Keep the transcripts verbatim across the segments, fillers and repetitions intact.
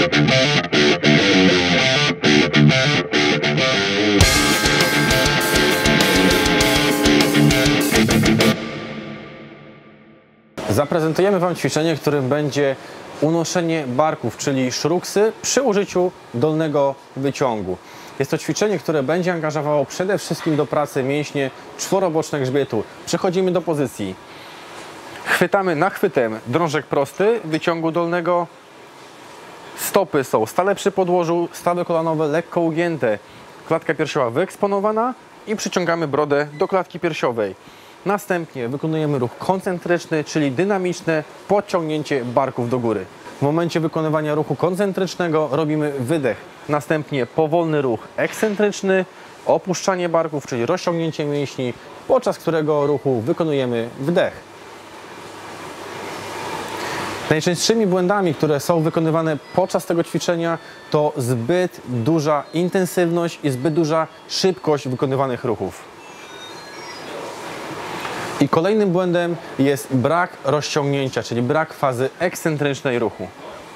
Zaprezentujemy Wam ćwiczenie, w którym będzie unoszenie barków, czyli szruksy przy użyciu dolnego wyciągu. Jest to ćwiczenie, które będzie angażowało przede wszystkim do pracy mięśnie czworoboczne grzbietu. Przechodzimy do pozycji. Chwytamy nachwytem drążek prosty wyciągu dolnego. Stopy są stale przy podłożu, stawy kolanowe lekko ugięte. Klatka piersiowa wyeksponowana i przyciągamy brodę do klatki piersiowej. Następnie wykonujemy ruch koncentryczny, czyli dynamiczne podciągnięcie barków do góry. W momencie wykonywania ruchu koncentrycznego robimy wydech. Następnie powolny ruch ekscentryczny, opuszczanie barków, czyli rozciągnięcie mięśni, podczas którego ruchu wykonujemy wdech. Najczęstszymi błędami, które są wykonywane podczas tego ćwiczenia, to zbyt duża intensywność i zbyt duża szybkość wykonywanych ruchów. I kolejnym błędem jest brak rozciągnięcia, czyli brak fazy ekscentrycznej ruchu.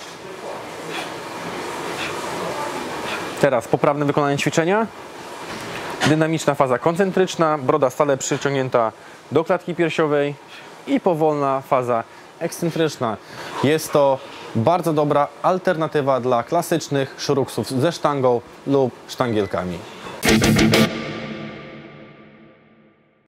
Teraz poprawne wykonanie ćwiczenia. Dynamiczna faza koncentryczna, broda stale przyciągnięta do klatki piersiowej i powolna faza ekscentryczna. Jest to bardzo dobra alternatywa dla klasycznych szruksów ze sztangą lub sztangielkami.